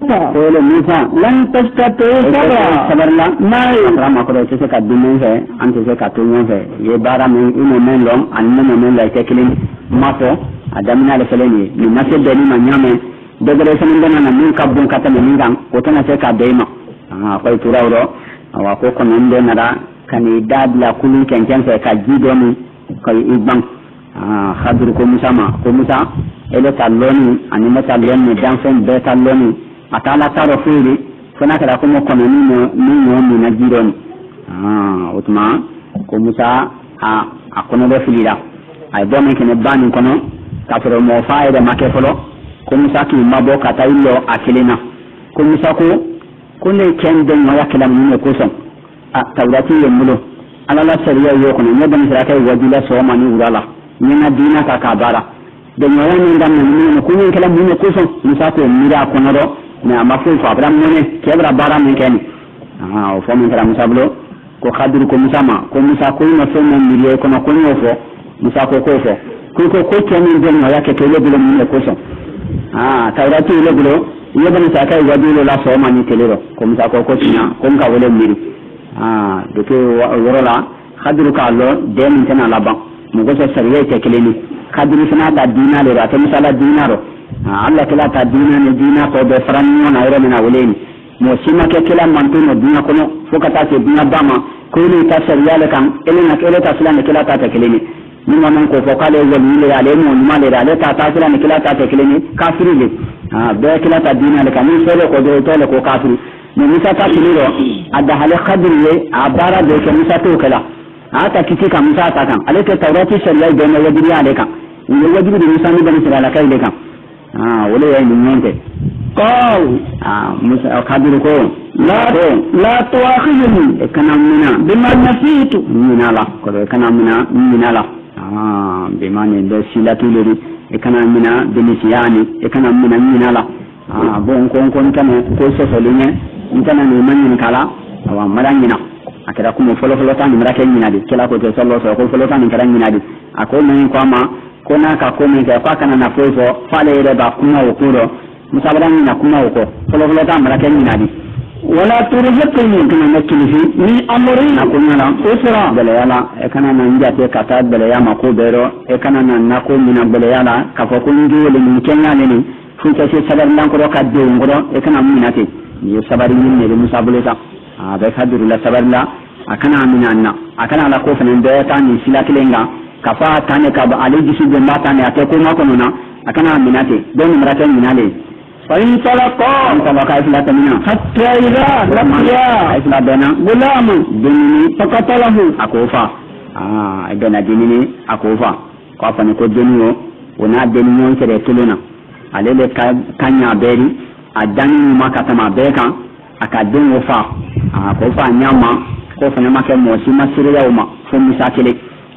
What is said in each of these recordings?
قول موسى لن تستطيع صبر لا ما رama ko to se ka dumen fe ante se ka tunyon fe ye bara min ino men long an men la tekelin mafo adamina le feleni ni nase deni ma nyame degere sanin dana na min ka bon kata min ngam ko tana se ka deima ko turawro wa ko ko non de nara kani dadla kulun kenken fe ka jido mi ko ibang khadir ko musa ele taloni anima taloni dan fen be taloni atala taro furi fana kala ko mo kono ni na jironi utma ko musa a kono do filira ay do men kene bani kono ka fero mo faade make folo ko musa ki mabo kata illo akilina ko musa ko ne kende mo yakala mun ko son tawrati yemulo ala la sariya yo kono ne ban sara kai wajila so mani urala ni na dina ka kabara de mo yan ndam ni ko ni kala mun ko son musa ko mira kono do na mafu fa abram ne kebra bara min keni o fo min kala musa blo ko khadir ko musa ko no fe mon miriye kono ko no fo musa ko fo ko kemi den no yake ke leblo min ko son tawrati leblo yebani sa kai wajilo la so mani telero ko musa ko tina ko ka wole miri de ke worola khadir ka lo de min tana laban mo go so sariye te keleni khadir fina ta dina le ra te misala dinaro Allah kila ta dina ne dina ko be faranno na ire na woleni mo sima ke kila mantu no dina ko no fokata se dina bama ko ni ta sariya le kan elena kele ta sala ne kila ta te keleni ni mo non ko fokale woni le ale mo ma le ale ta sala ne kila ta te keleni kafiri le be kila ta dina le kan ni sele ko do to le ko kafiri ni musa ta kiliro adda hale khadir ye abara de ke musa to kala ata kiti ka musa ta kan ale ke tawrati shari'a de ne wajibi ale kan ni wajibi de musa ni bani sala kai le kan wala ya ni nyonte قال musa khadir ko لا تواخذني kana mina بما نسيت mina la ko kana mina la bima ne do silatu le kana mina benisiyani kana mina la bon ko ntane ko so solinye ntana ni manyin kala awa marangina akira kuma folo tan ni marake nyina di kila ko to sallo so ko folo tan ni karangina di ako men ko ma ko na ka ko men ka kana na fo fale re ba kuma okuro musabaran na kuma oko folo tan marake nyina di ولا ترهقني kana nakilifi من أمري akunya la أسرا belayala kana na njate kata belayama ko bero kana na nako mina belayala ka fo ko njole ni kenya ni futa se sabar nan ko ka de ngoro kana minate ni sabari ni ne musa buleta be khadiru la sabar la akana minanna akana la ko fanen be tan ni silakilenga ka fa tane ka ba ali jisu be mata ne ate ko mako nona akana minate don marate minale فانطلقا إسلا تمنا حتى إذا لقيا إسلا بنا غلام ديني فقتله أكوفا بنا ديني أكوفا كوفا نكو دينيو ونا دينيو سيري تلونا عليه كانيا بيري أداني ما كتما بيكا أكادين وفا كوفا نياما كوفا نياما كموسي ما سيريا وما فمسا كلي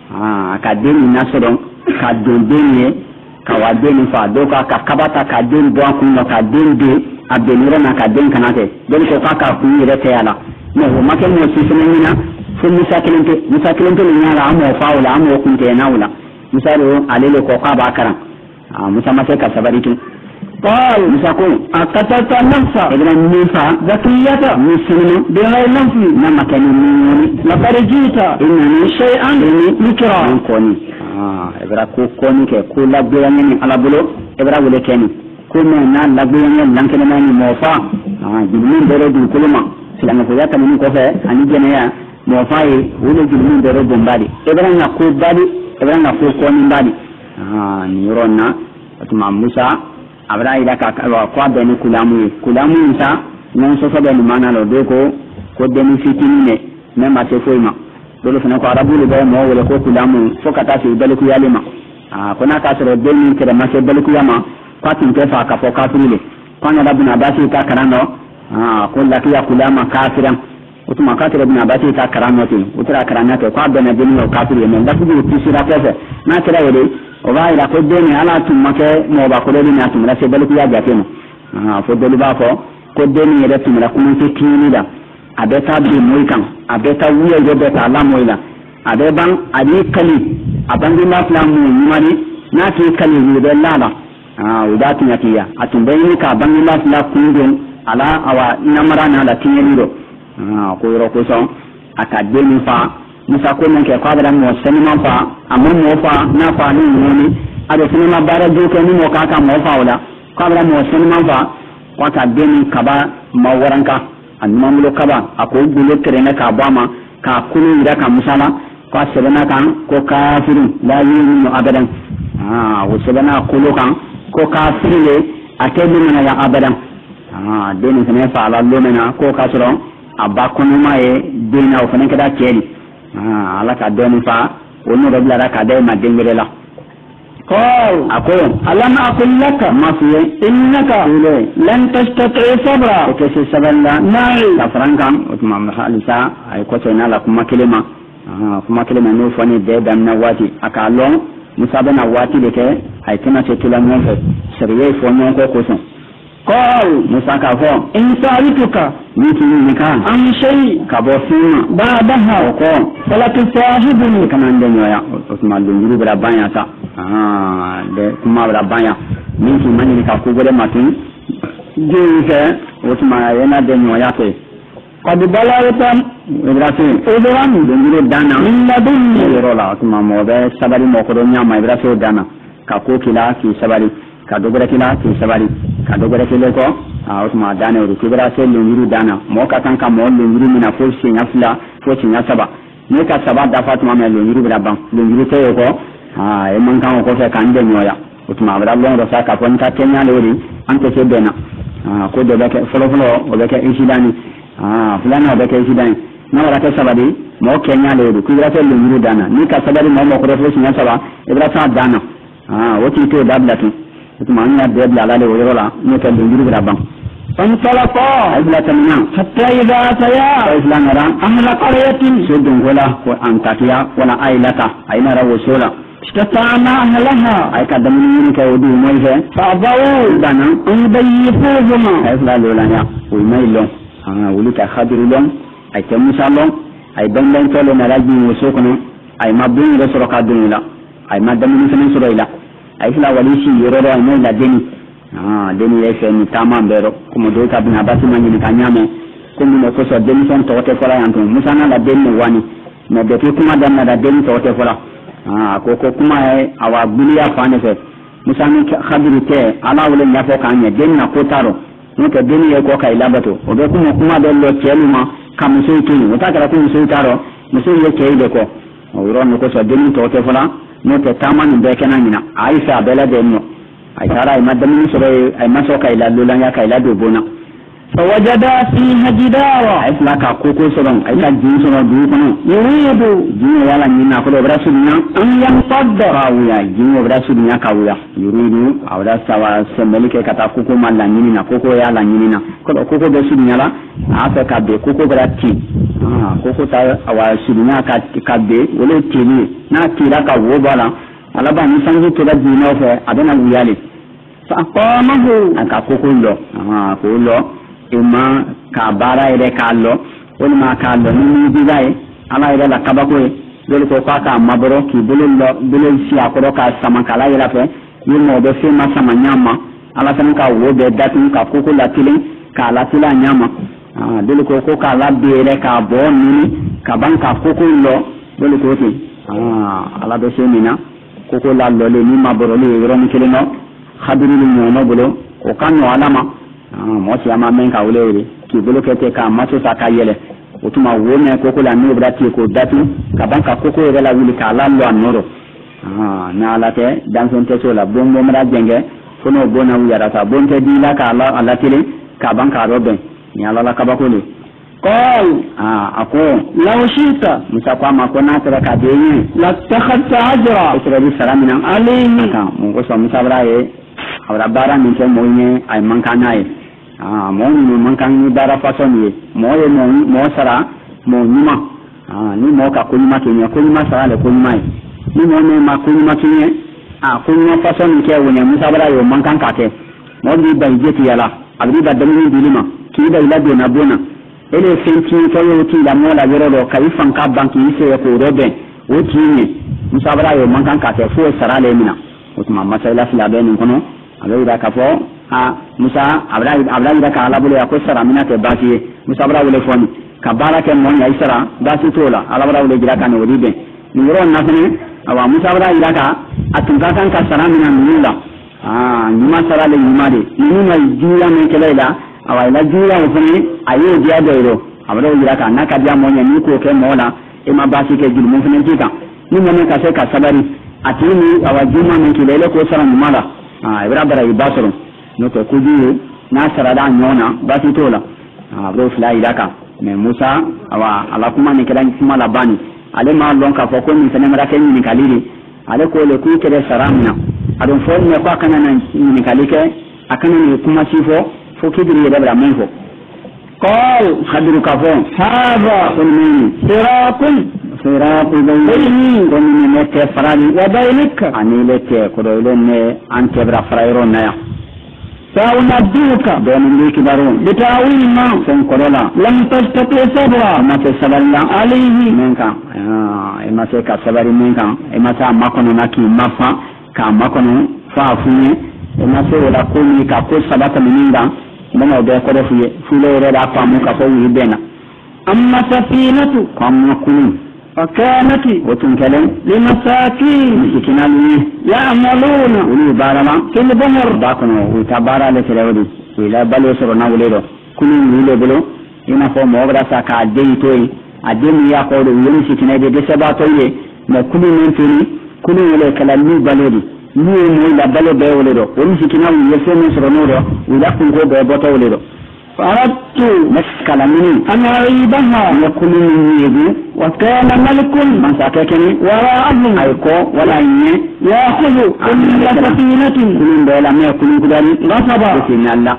أكادين ناسرون كادون ديني kawadeni fa doka ka kabata ka den do akun ka den de abenira na ka den kanate den ko ka ku yire te ala no ma ke mo si senina fu musa kelente ni nyala amo faula amo kun te naula musa ro alele ko ka ba karan musa ma se ka sabaritu قال musa ko أقتلت نفسا ibn nifa زكية muslimu بغير نفس na makani ni لقد جئت inna شيئا نكرا koni ibra ko koni ke ko la birani ni ala bulo ibra wole keni ko me na la birani lankene na ni mofa jibril dere dul kuluma silanga ko yakka ni ko fe ani jene ya mofa yi wole jibril dere bombadi ibra na ko badi ibra na ko koni badi ni ronna atuma musa abra ila ka ko beni kulamu sa non so so beni mana lo de ko deni fitini ne même ate foima dole fana ko arabu le ba mo wala ko kulamu fokata fi baliku yalima ko na ka soro deni tere ma se baliku yama patin ke fa ka fo kafirile ko na rabuna basi ta karano ko la kiya kulama kafiran utuma katire ibn abati ta karano tin utara karana to ko abena deni o kafirile men da ku tisira kefe na kira yede o ba ila ko deni ala tum make mo ba ko deni na tum la se baliku ya jateno fo dole ba ko deni yede tum la kuma ke kini da abeta bi moikan abeta wuya yo beta la moila abeban ali kali abandi na plamu nyumani na ke kali ni de lala udatu nyatiya atumbayini ka bangi la kundon ala awa namara na la tinyelo ko yoro ko son aka deni fa musa ko men ke qadra mo senima fa amon mo fa na fa ni ni ade senima bara do ko ni mo ka ka mo fa wala qadra mo senima fa wata deni kaba mawaranka annamulo kaba ako gulo terene ka bama ka kunu ira ka musala ko sebana kan ko kafiru la yu'minu abadan wo sebana kulo kan ko kafiru le atelu na ya abadan deni sene fa ala lo mena ko kasoro abakunu mae dena o fana kada keli ala ka deni fa onu rabla ka dai ma dengere la قال أقول ألم أقل لك ما في إنك لن تستطيع صبرا وكيف سبلا نعم كفرانكم وتمام حالسا أي كوتنا لكم كلمة كما كلمة نوفني ده من واتي أكالون مسابنا واتي لك أي كنا تطلع منه سريع فونيون كوكوسون قال موسى كافو إن سألتك ميكي مكان عن شيء كابوسين بعدها وكون فلا تصاحبني كما عندنا يا وتمام لنجرو بلا بانيا سا de kuma bra banya min ki mani ka ko gole matin je wotuma yana de nyo yake قد بلغت ibrahim إذن dengiro dana من لدني yoro la wotuma mo be sabari mo ko do nyama ibrahim dana ka ko kila ki sabari ka dogore kila ki sabari ka dogore kile ko wotuma dana ru kibra se dengiro dana mo ka kan ka mo dengiro mina fo sinya fla fo sinya saba ne ka saba da fatuma me dengiro bra ban dengiro te ko e man kan ko fe kan de nyoya utuma abra lon ro sa ka fon ta kenya lori ante se bena ko de beke folo o beke insidani fulana o beke insidani na wala ka sabadi mo kenya lori ku ira fe luru dana ni ka sabadi mo ko fo sinya saba ibra sa dana woti to dablatu utuma anya de bla la le woro la ni ka luru bra ban فانطلقا حتى إذا أتيا أهل قرية سدن ولا أنتاكيا ولا أيلتا أين روسولا استطعنا أهلها أي كدمني كودو مويفة فأبوا دانا أن يضيفوهما أفلا لولانا ويميلون ولك خضر لون أي تمسا لون أي بندن تولو نراجي وسوكنا أي مبين رسولك دونيلا أي مدمني سنن سرويلا أي فلا وليشي يرورو أي ميلا ديني deni yefe ni tama mbero kuma do ta bina basi mangi ni kanyame kuma no ko so deni son tote fola yanto musana la deni wani no de kuma danna da deni tote fola ko kuma awa buliya fane fe musani khabiri te ala wala nyafo kanye deni na ko taro no ke deni ye ko kai labato o do kuma de lo cheluma kam so tuni wata kala ko so taro muso ye ke ide ko o ron ko so deni tote fola no ke tama ni be kenanya aisha bela denno ay tara ay madami sore ay maso kay la lulan ya kay la do bona فوجدا فيها جدارا ay flaka koko soron ay ka jin soron du kono يريد jin wala ni na ko do brasunya أن يمتد kawuya jin wo brasunya kawuya yuridu awda sawa semelike kata koko malla ni na koko ya la ni na ko koko do sunya la afa ka be koko brati koko ta awa sunya ka be wole tini na tira ka wo bala alaba ni sanji to da dina fe adana wuyale فأقامه aka koko lo ko lo ima ka bara ire ka lo woni ma ka lo ni bidaye ala ire la kabako e dole ko ka maboro ki bulul si akoro ka sama kala ira fe yimo be fe ma sama nyama ala tan ka wo be datu ka koko la tili ka la tila nyama dole ko ka la bere ka bo ni ka ban ka koko lo dole ko ti ala do se mina koko la lo le ni maboro le ro ni keleno khadiri ni no bolo o kan no alama mo si ama men ka wole ki bolo kete ka maso sa ka yele o tuma wo me koko la no brati ko datu ka ban ka koko re la wuli ka la lo anoro na ala te dan son teso la bombo mara jenge fono bona wiyara ta bonte di la ka ala tele ka ban ka robe ni ala la ka ba ko le قال ako لو شئت musa kwa ma ko na tara ka de ni لاتخذت أجرا isra di salamina عليه ka mo ko so musa braye awra bara min ke mo ni ay man kanaye mo ni man kan ni bara façon ni mo sara mo nyuma ni mo ka ko nyuma ke ni ko nyuma sara le ko nyuma ni mo ne ma ko nyuma ke ni ko nyuma façon ni ke wonya musa braye man kan ka ke mo di ba jeti yala abri ba dami dilima ki da ila do na bona ele senti ko yo ti la mo la yoro do kai fan ka banki ise ko robe o ti ni musabara yo man kan ka te fo sara le mina o tuma masala fila be ni kono ala ida ka fo Musa abra ida ka ala bolo ya ko sara mina te basi Musa abra wole foni ka bara ke mon ya isara basi tola ala abra wole jira kan wodi be ni ro na fene awa Musa abra ida ka atunga kan ka sara mina minula nyuma sara le nyuma de nyuma jula men kelela awa ila jula fene ayo dia do abra jira ka na ka dia mon ya ni ko ke mola e ma basi ke julu mon fene tika ni mon ka se ka sabari atini awa juma men kelela ko sara nyuma ibra bara ibasoro no ko kuju na sarada nyona basi tola abro fla ilaka me Musa awa ala kuma ni kala kuma labani ale ma lon ka fo ko ni sene mara ken ni kaliri ale ko le ku kede saramna adon fo ne ko kana ni kalike akana ni kuma sifo fo kidiri ya dabra men fo قال خدر كفون هذا صراط بيني ومن فراني وبينك أني لك كدولون أنت برا فرايرون نيا سأنبئك بملك دارون بتأويل ما سنكرولا لم تستطع صبرا ما تسبرنا عليه منك إما سك سبري منك إما سا ما كنا نكى مفا كما كنا فافوني إما سولا كوني كقول سبات منيندا بنا بيكره فيه ردا فامو كفوي بينا أما سفينة كم كوني فكانت وتنكلم لمساكين مسكينالي يعملون ولي بارما في البحر باكنو وتبارا لسلودي ولا بلو سرنا وليدو كل ولي بلو ina fo mo obra saka adei toy ademi ya ko do yoni sikina de seba toye ma kulu men tini kulu wala kala ni balodi ni mo la balo be woledo woni sikina wi yeso men sorono do wala kun ko be boto woledo فأردت مسكلا مني أن أعيبها يقول يجي وكان ملك من ساكني وراءه أيكو ولا إني يأخذ كل سفينة كل بلا ما كل كداري غصبا بسم الله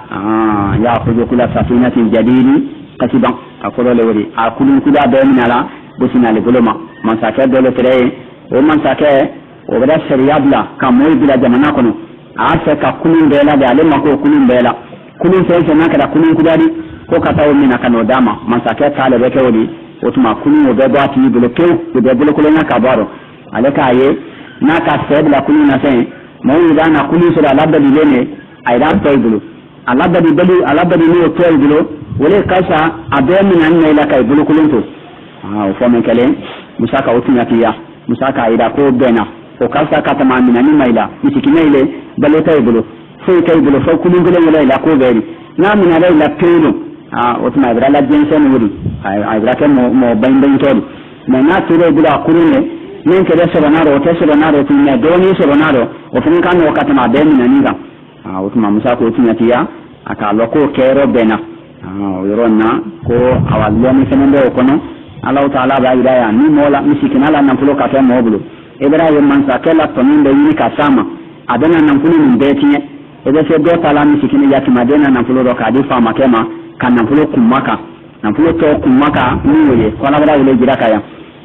يأخذ كل سفينة جديد كسبا أقول له ولي أكل كدا بين على بسم الله بلوما من ساكن دولة ترى ومن ساكن وبدا سريابلا كموي بلا جمانا كنو أسك كل بلا دالي ما كل بلا kulun sai na kada kulun kudari ko ka tawo mina kano dama man sake kale be kewdi otuma kulun o be ba ti bloke o be bloke na ka baro ale ka ye na ka sed la kulun na sen mo ida na kulun so la labda di lene ay da toy bulu alabda di bali alabda di no toy bulu wole kasa abe mina na ila kay bulu kulun to o fo men kale musaka otunya tiya musaka ida ko bena o kasa ka tamamina ni maila misikina ile balo toy bulu foi kay bulo fo kulun gulen wala ila ko beri na min ala ila pelo otuma ibra la jensen wuri ay ibra ke mo bayin todi mais na tire bula kulune men ke so banaro o teso banaro tinne doni so banaro o fin kan o katama be min ninga otuma musa ko tinya tiya aka loko kero bena yoronna ko awallo mi fenende o kono Allah taala ba idaya ni mola misikina la nampulo ka fe mobulu ibrahim man sakela toninde yini kasama adana nampulo min betinye ebe se do tala misikini ya kimadena na fulo ka di fama kema kan na fulo kumaka na fulo to kumaka niwe ko na bala wele jira kaya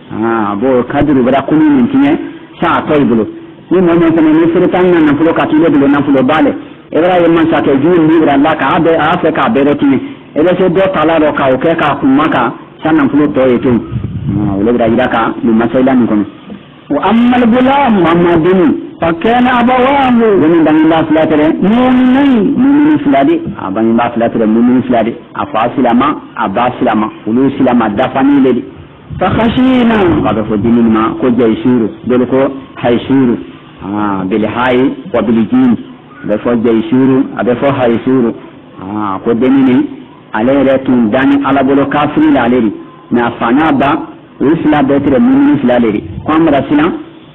bo kadru bala kunu mintinye sa to ibulo ni mo ne fene ni sire tan na fulo ka tile bulo na fulo bale ibrahim man sa ke juu ni bra la ka abe afrika bereti ebe se do tala ro ka o ke ka kumaka sa na fulo to yeto wele bra jira ka ni masaila ni kono wa amma al-gulam mamadini فكان أبواه ومن بني الله فلاتره مؤمنين فلادي بني الله فلاتره مؤمنين فلادي أفاسلما أباسلما ولوسلما دفني لدي فخشينا قد فدينين ما كو جيشورو دلكو هيشورو بالهاي وبالجين بفو جيشورو أبفو هيشورو كو دينيني عليه رتون داني على بلو كافرين عليه نافانا با ويسلا بيتر مؤمنين فلادي قام رسلا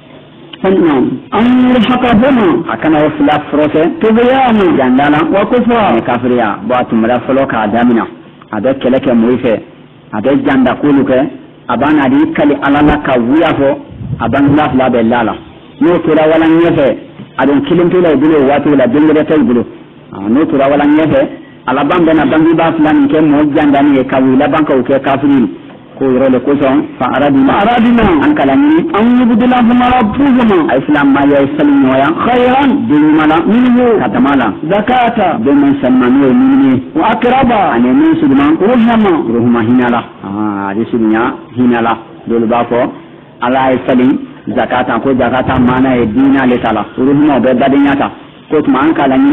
فنعم أمر حقبنا أكنا وفلا فروسة تبيانا جاندانا وكفا كافريا بواتو مرافلوك عدامنا أبك كلك مويفة أبك جاندا كولوك أبانا دي كالي ألالا كويافو أبان الله فلا بلالا نو ترى ولا نيفة أدون كلم تلا يبلو واتو لا دنجرة يبلو نو ترى ولا نيفة ألابان بنا بانجي بافلان كم موج جانداني كوي لبانك وكي كافرين ko yoro ko son fa aradina an kalani an yubdila huma rabbuhuma islam ma ya salim wa khayran dimala minhu katamala zakata biman salmanu minni wa akraba ane min sudman ruhuma hinala risunya hinala dol ba ko ala salim zakata ko zakata mana e dina le tala ruhuma be badinyata ko tuma an kalani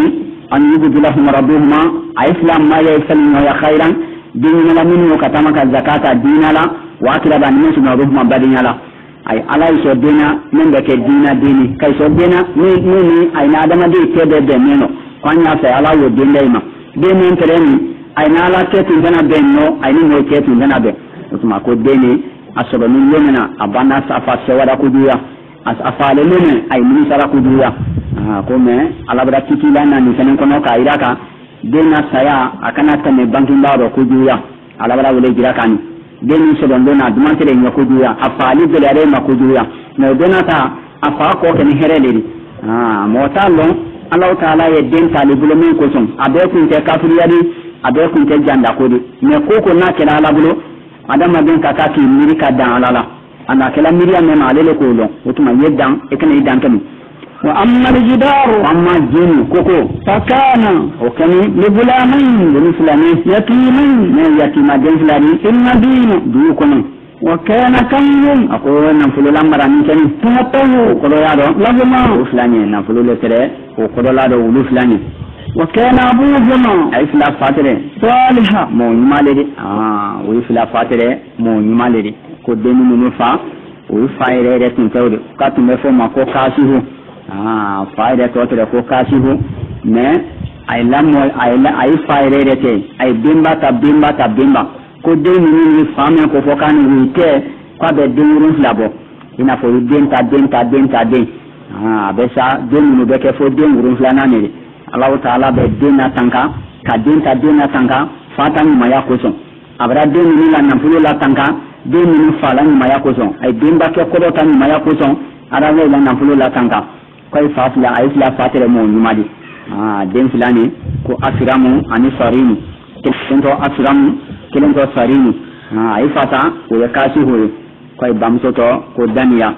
an yubudu lahum rabbuhuma aislam ma yaslim wa khairan dinna minhu katamaka zakata dinala wa akraba min sunuhuma badinala ay ala iso dina men be ke dina dini kay so dina ni ay na adama de tebe de meno kwanya sai ala wo dinda ima de men tereni ay na ala ke tindana benno ay ni mo ke tindana be utuma ko deni asoba min yemena abana safa sewada kuduya as afale lene ay min sara kuduya ko me ala bra kitilana ni tenen kono ka iraka dena saya akana tane bankin baro kuduya ala bra wole jirakani deni so don na dumantere nya kuduya afali de lare ma kuduya no dena ta afa ko ken hereledi motalo Allah taala ye den talibulo min ko son abe kun te kafiriyadi abe kun te janda kodi me ko na kala ala bulo adama den kaka ki mirika dan alala ana kala miriya me ma lele ko lo utuma yedan e kana yedan kami wa amma aljidaru amma jini koko fakana o kani li bulamain li fulani yatimin ne yatima den fulani inna dinu du kono wa kana kayyum ako nan fulula marani tani tatahu ko do yado laguma fulani nan fulule tere ko do lado ulu fulani wa kana abuhuma ay fila fatire salihah mo nyumalede wi fila fatire mo nyumalede ko deni mu fa wi faire re tin tawde ka tume fo ma ko kasihu faire to tere ko kasihu mais ay lamo ay faire re te ay bimba ko deni ni fami ko fo kan wi te ko be deni labo ina fo denta besa deni mu be ke fo deni run flana ne Allah taala be dena tanka ka dena tanka fatani maya koson abra deni ni la namfulo la tanka deni ni fala ni maya koson ay demba ke ko tan maya koson ara we la namfulo la tanka koy fatla ay la fatere mo nyumadi den filani ko asiramu ani sarini kento asiramu kento sarini ay fata ko ya kasi hoye koy bamso to ko daniya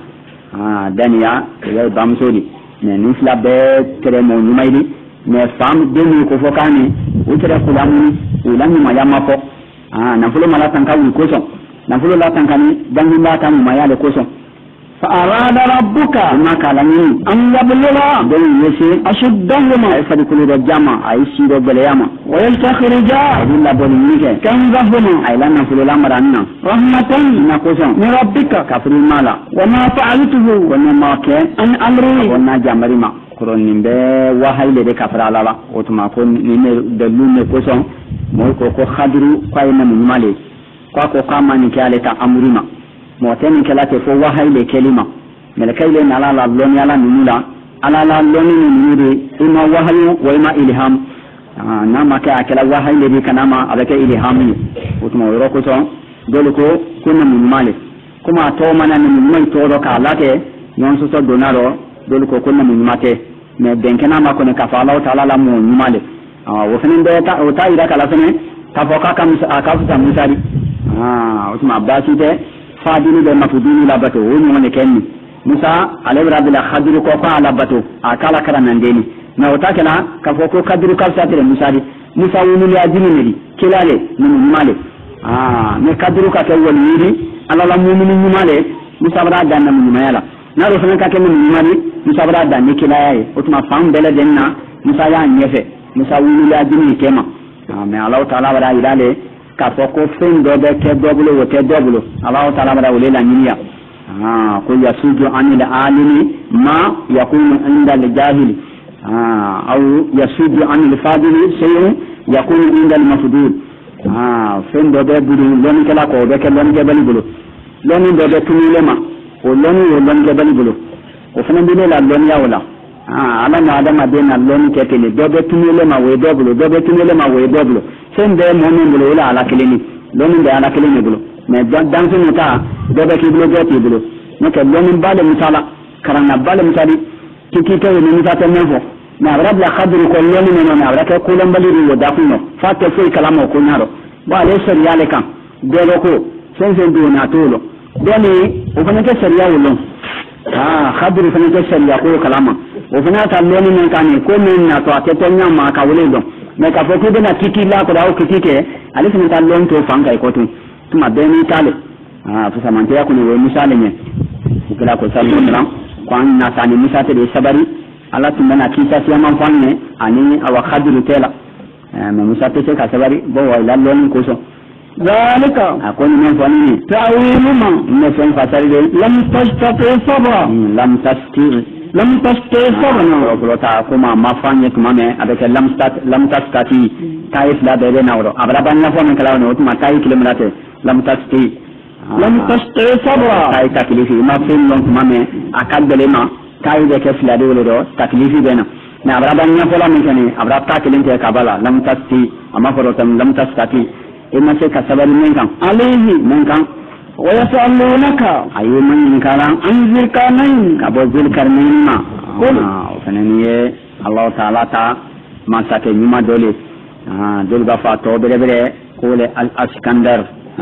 ya bamso di ne ni fla be tere mo nyumadi mais fam deni ko fokani o tere ko lamu ma yamma ko na fulo mala tanka wi ko son na fulo la tanka ni dangi ma tan ma yale ko son fa arada rabbuka ma kala ni an yablula dan yesi ashuddahuma ay fadi kullu jama ay sido beleyama wa yaltakhrija illa bolike kan zahuma ay lan fulo la maranna rahmatan na ko son ni rabbika kafri mala wa ma fa'altuhu wa ma ka an amri wa na jamarima kuron nimbe wahayle de kafara lala otuma ko ni de lume ko son moy ko khadru kway na male ko kama ni kale ta amurima mo ten kala te fo wahayle kelima mel kayle na la lon yala nunula ala la lon ni nuri ima wahyu wa ima ilham na maka akala wahayle bi kanama abake ilham ni otuma ro ko son dole ko kunna male kuma to mana ni mai to ro ka late non so donaro dole ko kunna mate mais benkena ma ko ne ka fa Allah taala la mo nyumale wo fenen de ta o ta ira kala fene ta foka kam akafuta musari utuma basi de fadini de mafudini la bato wo mo ne kenni musa alayhi rabbil khadir ko fa ala bato akala kala nandeni na o ta kala ka foko kadiru ka satire musari musa woni ya jinni kilale ni nyumale me kadiru ka ke woni yiri ala la mu'minu nyumale musa bara danna nyumayala na ro fenen ka ke nyumali musa bara danni kilaye utuma fam bele denna musa ya nyefe musa wuli la dini kema mais Allah taala bara idale ka foko fen do be ke doblo wote doblo Allah taala bara wuli la niya ko yasuju anil alimi ma yakunu inda al jahili au yasuju anil fadili shay'un yakunu inda al mafdud fen do be buru lon kala ko be ke lon ke bali bulu lon do be tunilema o lon ke bali bulu o fana bi la lon ya wala ala na adama de na lon ke tele do be tunile ma we doblo sen be mo min bulu la ala keleni lon be ala keleni bulu mais dans ce mota do be ki bulu joti bulu ne ke lon bale misala karana bale misali kiki to ni misata menfo na rabla khadru ko lon ni no na rabla ko lon bali ri da kuno fa te foi kalama ko nyaro ba le sharia le kan de lo ko sen do na tolo doni o fana ke sharia wulon khadru fana ke sharia ko kalama o fana ta loni men kan ko men na to atete nyama ka wole don me ka foku de na kiki la ko dawo kiki ke ali fana ta lon to fanga ko tuma be ni tale fu samante ya ko ni we misale ne kula ko sallu ran ko an na tani misate de sabari ala tumana kisa siyama fanne ani awa khadiru tela mais Musa tese ka sabari bo wa la loni ko so zalika akoni men fanni ta'wilu ma ne fen fasari de lam tastati sabra lam tasti sabra sabra ta kuma mafanye kuma me avec lam tastati taif la de na woro abraba nya fo men kala no tuma tayi kilometre lam tasti sabra tayi taklifi ma fen lon kuma me akadele ma tayi de ke fila de wolo do taklifi bena na abraba nya fo la men kene abraba ta kelente kabala lam tasti ama foro tam lam tastati ima se ka sabari men kan alayhi men kan wa yasalunaka ayu man karan anzir kanain ka bo zil karmin ma fananiye Allah ta'ala ta masake nyuma dole dole ba fa to bere kole al askandar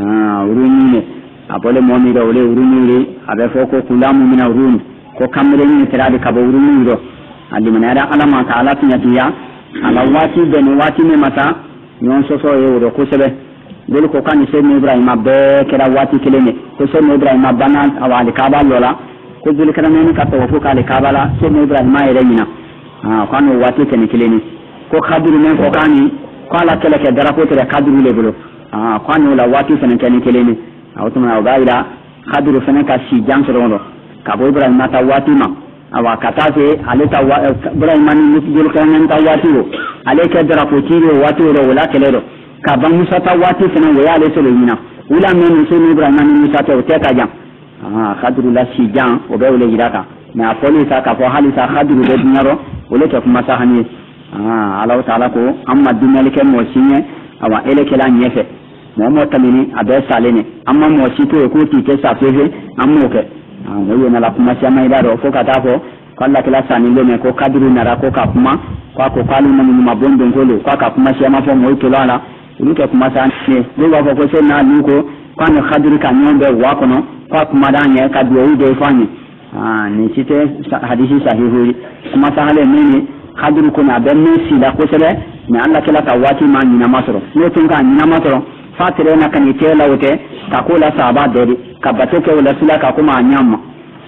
uruni abole momi do le uruni abe foko kulamu mina uruni ko kamre ni tirade ka bo uruni do andi manara alama ta'ala tinya ala wati ben wati me mata nyon soso e wuro ko sebe dole ko kan se Ibrahim be kera wati kelene ko se Ibrahim banan awali kaba lola ko dole kana men ka to ko kale kaba la se Ibrahim ma ere mina kanu wati ken kelene ko khadiru men ko kani ko ala kele ke dara ko tere khadiru le bolo kanu la wati fen ken kelene awtuma awbaila khadiru fen ka si jang sorondo ka bo Ibrahim ta wati ma awa katase ale ta Ibrahim ni dole kana ta wati o ale ke dara ko tiro wati ro wala kelero ka ban Musa ta wati fana wa yale solo yina wala men so ni Ibrahim ni Musa ta o te ka jam khadru la si jam o be wala yiraka na foli sa ka fo halisa khadru de dinaro wala ta kuma sa hani Allah ta'ala ko amma dunyal ke mo sinye awa ele ke la nyefe mo tamini abe salene amma mo sito ko ti ke sa feve ammo ke no na la kuma sa mai daro fo ka ta fo kala kala sani le me ko khadru nara ko ka kuma ko kalu na mu mabondo ngolo ko ka kuma sa ma fo mo to la uluke kuma sa ne do ba ko se na luko kana khadiri ka nyombe wa kono kwa kuma danye ka duwe de fanye ni cite hadisi sahihu kuma sa hale mini khadiri kuna ben si da ko sele ne Allah kala ka wati ma ni na masoro ne tun ka ni na masoro fatire na kan ite lawte ka ko la sahaba de ka batoke wala sila ka kuma nyamma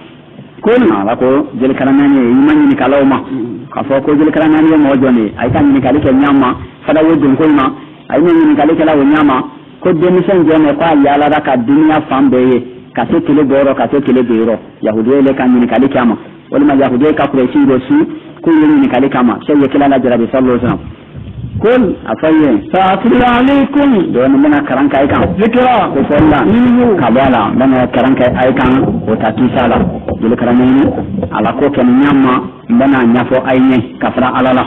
kun ala ko jel karanani imani ni kalawma ka fo ko jel karanani mo joni ay kan ni kalike nyamma fada wodun ko ma ay ni kale kala wonyama ko demisen jone ko yala da ka dunya fambeye ka se kele boro ka se kele biro yahudi le kan ni kale kama wala ma yahudi ka kuresi rosu ko ni kale kama sai yakila la jarabi sallallahu alaihi wasallam kun afaye sa'atlu alaykum don mena karanka ay kan zikra ko sallah kabala mena karanka ay kan o ta kisala dole karanani ala ko ken nyama mena nyafo ayne kafra alala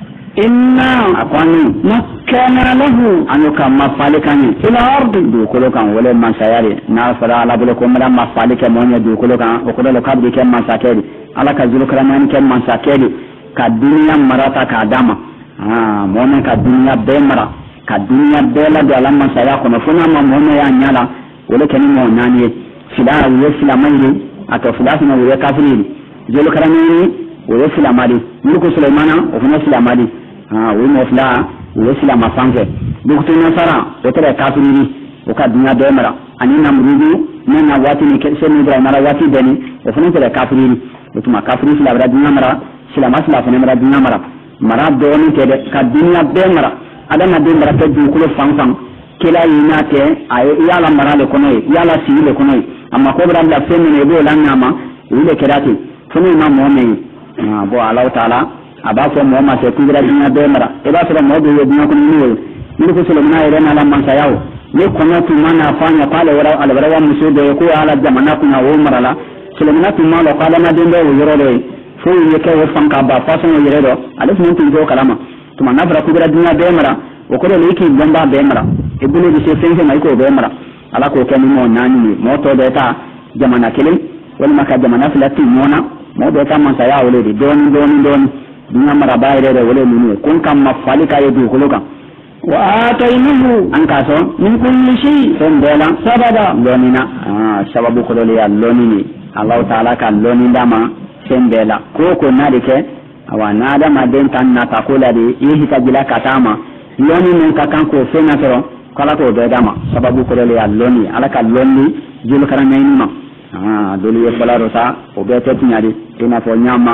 inna akwani makkana lahu anuka mafalikani ila ardi du kolokan wala masayari na fara ala bolo ko mara mafalike monya du kolokan o kodolo kabri ken masakeri ala ka zulu kramani ken masakeri ka dunya marata ka dama mona ka dunya be mara ka dunya be la do ala masaya kono funa ma mona ya nyala wala ken mo nani fida wo fila mayri ato fida sina wo kafiri zulu kramani wo fila mari mulku sulaimana o funa fila mari we mofla we sila mafange dukto nasara otere kafiri o ka dunya do mara ani namrudu nena wati ni kese ni Ibrahim mara wati beni o funa tere kafiri o tuma kafiri sila bra dunya mara sila masla funa mara dunya mara do ni tede ka dunya be mara adama de mara te du kulo fangfang kila yina te ay yala mara le kono yala si le kono amma ko bra la femi ne bo la nyama ile kedati funa imam muhammad bo Allah taala aba fo mo ma se kugira dunya be mara e ba so mo do dunya ko ni ko so na ire na la man sayaw ni ko na tu mana fanya pale wala ala wala muso do ko ala jamana kuna wo marala so na tu malo kala na dinde wo yoro do fo ye ke wo fanka ba fa so yere do ala so tu do kalama tu mana fara kugira dunya be mara o ko le ki gamba be mara e bulu bi se fense mai ko be mara ala ko ke ni mo nani ni mo to de ta jamana kelen wala maka jamana filati mona mo do ta man sayaw le di don dunya mara bayre de wala munu kun kam mafalika yedu kulukan wa ataynahu an kaso min kulli shay bela sabada lonina sababu kolole ya lonini Allah taala ka loninda ma bela ko nadike awa nada ma den tan na takola de yi ka jila katama loni men ka kan ko fena toro kala ko be dama sababu kolole ya loni ala ka loni jul karanayni ma doli e fala rosa o be te tinyari ina fo nyama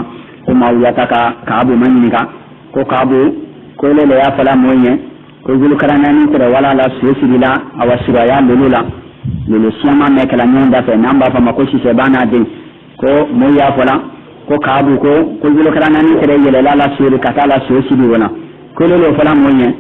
ko mawiyata kaabu manika ko kaabu ko lele ya fala moyen ko zulu karanani tere wala la sosirila awasira ya lulula lulu siyama mekala nyonda fe namba fa makoshi se bana din ko moya fala ko kaabu ko zulu karanani tere yele la sosiri katala sosiri wala ko lele fala moyen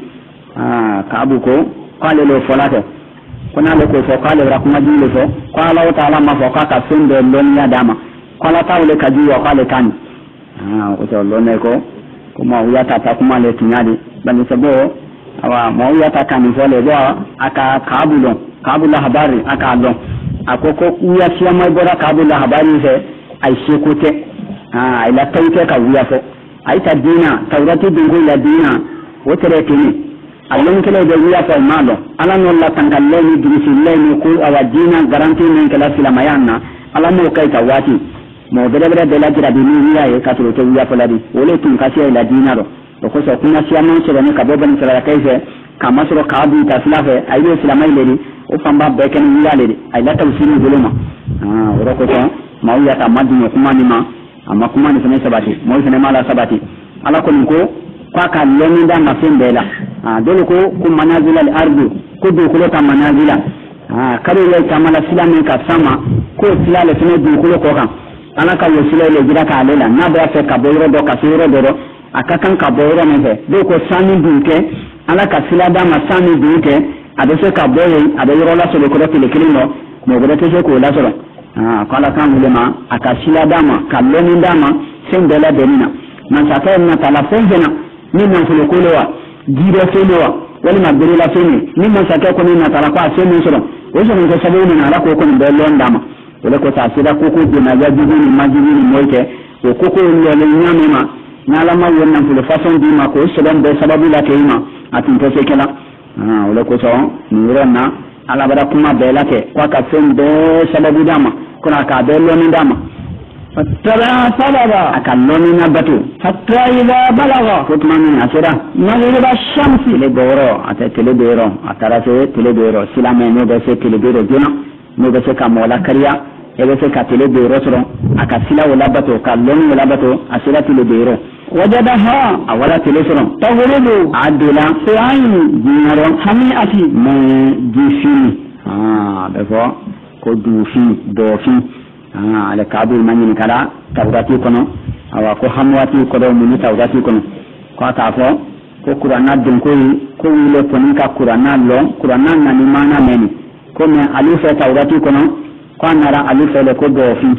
kaabu ko lele fala te kuna le ko fo kale ra kuma dile fo ko Allah taala ma fo ka sunde lonya dama ko Allah taala ka jiwa kale kan ko to lonne ko kuma uyata ta kuma le tinyadi bani sabo awa mo uyata kan fo le bo aka kabula habari aka don akoko uya siya mai bora kabula habari fe ai shekote ila tawte ka uya fo ai ta dina tawrati dungo la dina wotere kini Allah kala da wiya fa malo ala no la tangalle ni dirisi leni ko awajina garanti men kala silamayanna ala mo kai tawati mo bere de la jira bi ni wiya e katro to wiya fa ladi wole tun kasi la dinaro ko so kuna siya man so ne ka boban sala kai fe kama so ka bu ta silafe ay do silamai ledi o famba be ken wiya ledi ay la tawsini buluma woro ko so ma wiya ta madino kuma ni ma amma kuma ni fene sabati mo fene mala sabati ala ko kwaka leni da mafimbela dole ko manazila al-ardu ko dukulo ta manazila kare le tamala silame ka sama ko silale tene dukulo ko kan ana ka yo silale gira ka lela na ba fe ka boyro do ka siro do akakan ka boyro ne fe do ko sami dunke ala ka silada ma sami dunke ade se ka boye ade yoro la so ko tele kilino mo gode te ko la so kala kan ulema aka silada ma ka leni dama sembela benina man sa ta na tala fenjena ni man fulo kolewa giro felewa wali mabiri la fene ni man sake ko ni na tala kwa fene soro o so ko sabu ni na la ko be londama wala ko ta sida ko de na ya jibu ni majini ni moite o ko ni le nyame ma na la ma wonna fulo façon di ma ko so be sababu la keima atin to se kala wala ko so ni ronna ala bara kuma be la ke kwa ka fen be sababu dama kuna ka be loni dama فاتبع سببا أكلوني نبتو حتى إذا بلغ فتماني أسرا مغرب الشمس تلبورو أتى تلبورو أترى تلبورو سلامي نوبسي تلبورو جنا نوبسي كمولا كريا يبسي كتلبورو سرو أكسلا ولابتو كالوني ولابتو أسرا تلبورو وجدها أولا تلسرو تغرب عدلا في عين جنرو حميئة من جيفيني بفو كدوفي دوفي ala kabul manini kala tawrati kono awa ko hamwati ko do mun tawrati kono ko ta fo ko qur'ana dum ko wile ponin ka qur'ana na ni mana meni ko me alifa tawrati kono ko nara alifa le ko do fi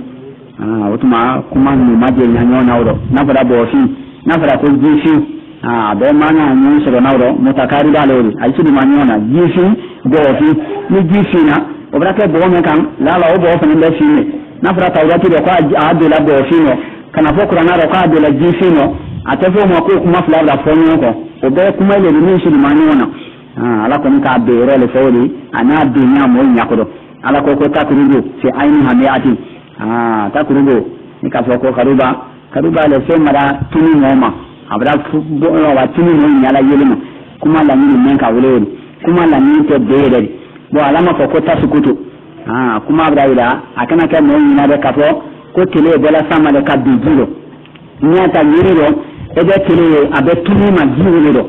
utuma kuma ni maje nyanyo nawro na fara bo fi na fara ko jifi be mana nyon so nawro mutakari dalori ay sudi manyona jifi do fi ni jifi na obrake bo me kan la bo fa ni be fi ne nafra tawrati do ko adela bo fino kana fo qur'ana ro ko adela jifino atefo mo ko kuma fla da fonyo ko o be kuma le ni shi mani wona ala ko ka be ro le fawli ana dunya mo nyakodo ala ko takrubu fi aini hamiati takrubu ni ka fo ko karuba le fe mara tuni moma abra bo wa tuni mo nyala yelima kuma la ni men ka wole kuma la ni te be bo alama ko tasukutu kuma abraida akana ka mo nyina be kafo ko tele bela sama le ka bijiro nyata nyiriro ebe tele abe tuni ma jiwiro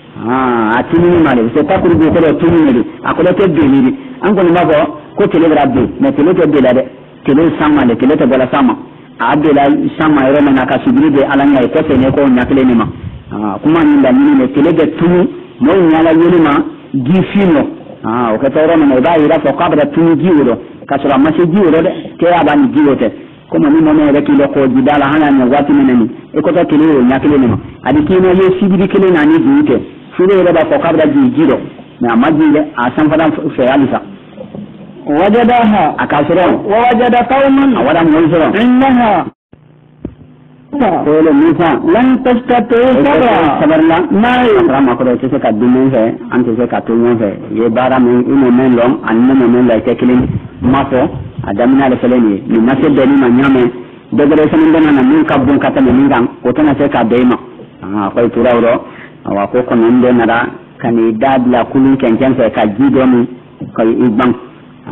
atuni ma le se ta kuru ko do tuni ni akola te beliri an ko ma ko tele rabbi me tele te belade tele sama le tele te bela sama abela sama ero na ka subiri de alanya ko se ne ko nyakle ni ma kuma ni la ni ne tele de tuni mo nyala yelima gifino o ka tawra na ba ira ko qabra tuni jiwiro ka sura ma se jiwiro de ke aba ni jiwote kuma ni mo ne rek lo ko jidala hana ni wati menani e ko ta kile o nyakle ni ma adi kino ye sibiri kile na ni jiwite sure re ba ko qabra jiro na majile asan fada fe alisa وجدها akasura ووجد قوما awada mo sura إنها Kole Musa لن تستطيع sabarla ما rama ko te se ka dumen fe ante se ka tunyon fe ye bara men ino men long anne men la tekilin mafo adamina le feleni ni nase deni ma nyame degere sanin dana na min ka bun kata min ngam o tana se ka deima ko turawro awa ko ko non de nara kani dadla kulun kenken fe ka jido mi ko ibang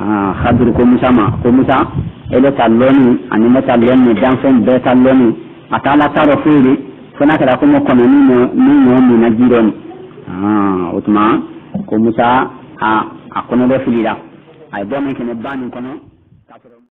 khadir ko Musa ele taloni anima taloni dan fen be taloni atala taro fili fana kala ko mo kono ni na jiron utma ko Musa a kono do filira ay bo men kene bani kono